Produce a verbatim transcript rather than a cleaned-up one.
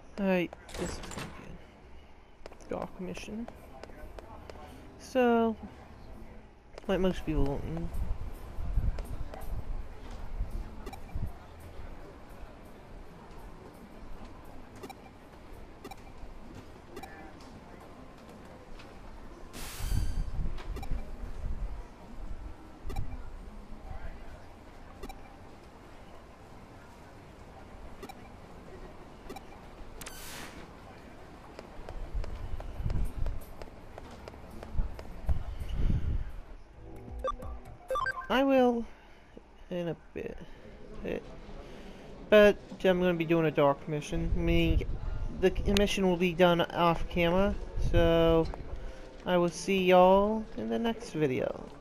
Alright, this is gonna be a dark mission. So, like most people won't know. I will in a bit. It, but I'm going to be doing a dark mission. Meaning the mission will be done off camera. So I will see y'all in the next video.